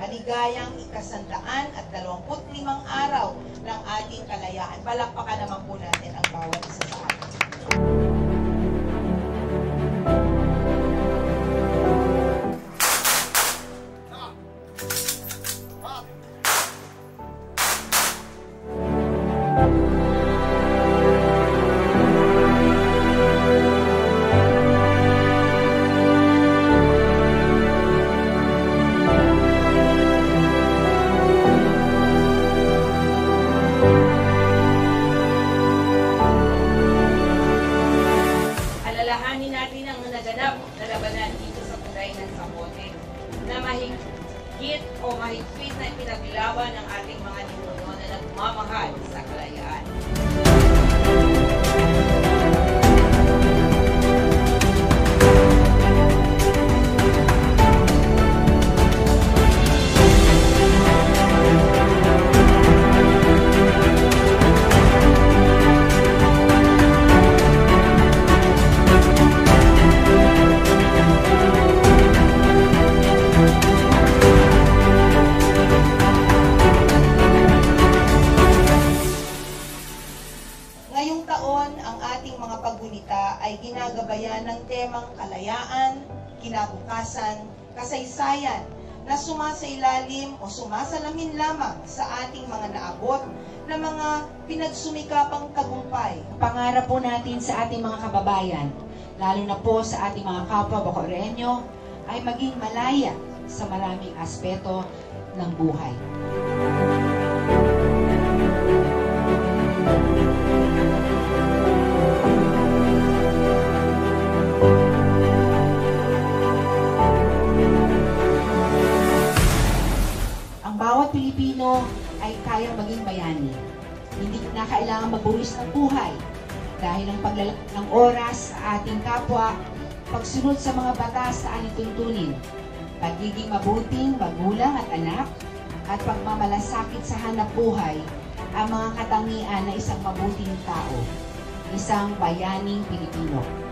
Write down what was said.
maligayang ika-125 araw ng ating kalayaan. Palakpakan naman po natin ang bawat isa sa atin. Alalahanin natin ang naganap na labanan dito sa Tulay ng Zapote na mahigit o mahigpit na pinaglaban ng ating mga ninuno na nagmamahal sa kalayaan. Ngayong taon, ang ating mga paggunita ay ginagabayan ng temang kalayaan, kinabukasan, kasaysayan na sumasailalim o sumasalamin lamang sa ating mga naabot na mga pinagsumikapang tagumpay. Pangarap po natin sa ating mga kababayan, lalo na po sa ating mga kapwa Bacorenyo, ay maging malaya sa maraming aspeto ng buhay. Ang bawat Pilipino ay kayang maging bayani. Hindi na kailangan magbuwis ng buhay dahil ang paglalagay ng oras sa ating kapwa, pagsunod sa mga batas na ating tuntunin, pagiging mabuting magulang at anak, at pagmamalasakit sa hanap buhay ang mga katangian na isang mabuting tao, isang bayaning Pilipino.